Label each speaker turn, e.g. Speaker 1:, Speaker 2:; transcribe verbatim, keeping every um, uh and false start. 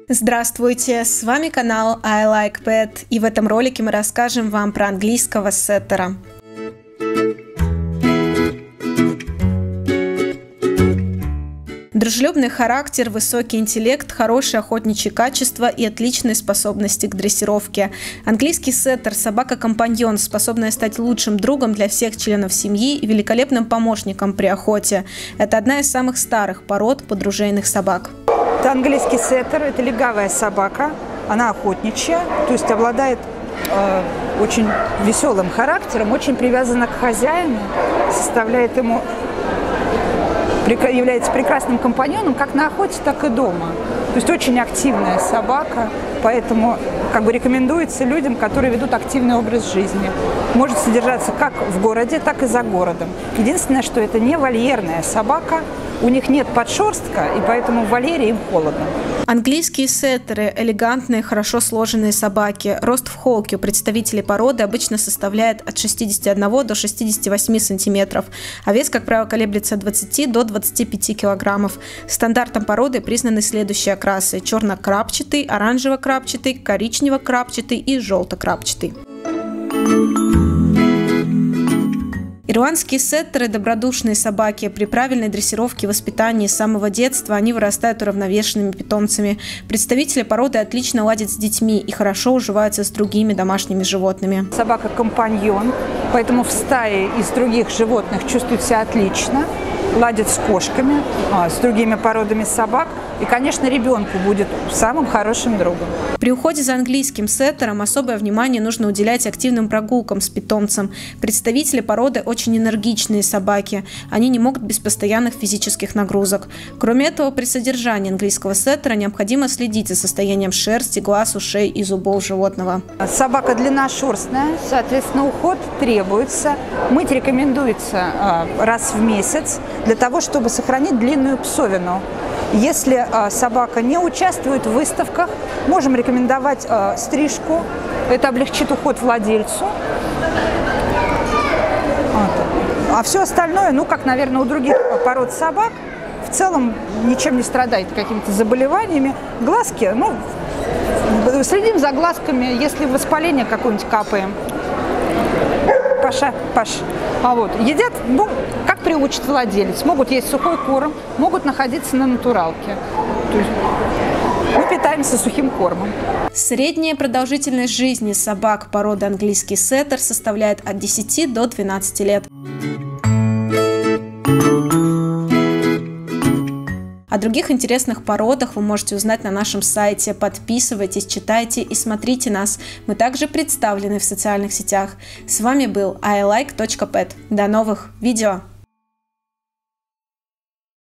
Speaker 1: Здравствуйте, с вами канал I Like Pet, и в этом ролике мы расскажем вам про английского сеттера. Дружелюбный характер, высокий интеллект, хорошие охотничьи качества и отличные способности к дрессировке. Английский сеттер – собака-компаньон, способная стать лучшим другом для всех членов семьи и великолепным помощником при охоте. Это одна из самых старых пород подружейных собак.
Speaker 2: Это английский сеттер, это легавая собака, она охотничья, то есть обладает э, очень веселым характером, очень привязана к хозяину, составляет ему, является прекрасным компаньоном как на охоте, так и дома. То есть очень активная собака, поэтому как бы рекомендуется людям, которые ведут активный образ жизни. Может содержаться как в городе, так и за городом. Единственное, что это не вольерная собака, у них нет подшерстка, и поэтому в вольере им холодно.
Speaker 1: Английские сеттеры – элегантные, хорошо сложенные собаки. Рост в холке у представителей породы обычно составляет от шестидесяти одного до шестидесяти восьми сантиметров, а вес, как правило, колеблется от двадцати до двадцати пяти килограммов. Стандартом породы признаны следующие окрасы – черно-крапчатый, оранжево-крапчатый, коричнево-крапчатый и желто-крапчатый. Ирландские сеттеры – добродушные собаки. При правильной дрессировке и воспитании с самого детства они вырастают уравновешенными питомцами. Представители породы отлично ладят с детьми и хорошо уживаются с другими домашними животными.
Speaker 2: Собака-компаньон, поэтому в стае из других животных чувствует себя отлично, ладит с кошками, с другими породами собак. И, конечно, ребенку будет самым хорошим другом.
Speaker 1: При уходе за английским сеттером особое внимание нужно уделять активным прогулкам с питомцем. Представители породы очень энергичные собаки. Они не могут без постоянных физических нагрузок. Кроме этого, при содержании английского сеттера необходимо следить за состоянием шерсти, глаз, ушей и зубов животного.
Speaker 2: Собака длинношерстная, соответственно, уход требуется. Мыть рекомендуется раз в месяц для того, чтобы сохранить длинную псовину. Если э, собака не участвует в выставках, можем рекомендовать э, стрижку. Это облегчит уход владельцу. Вот. А все остальное, ну, как, наверное, у других пород собак, в целом ничем не страдает какими-то заболеваниями. Глазки, ну, следим за глазками, если воспаление какое-нибудь капаем. Паша, Паш. А вот, едят, ну, как приучит владелец. Могут есть сухой корм, могут находиться на натуралке. То есть мы питаемся сухим кормом.
Speaker 1: Средняя продолжительность жизни собак породы английский сеттер составляет от десяти до двенадцати лет. О других интересных породах вы можете узнать на нашем сайте. Подписывайтесь, читайте и смотрите нас. Мы также представлены в социальных сетях. С вами был ай лайк точка пэт. До новых видео!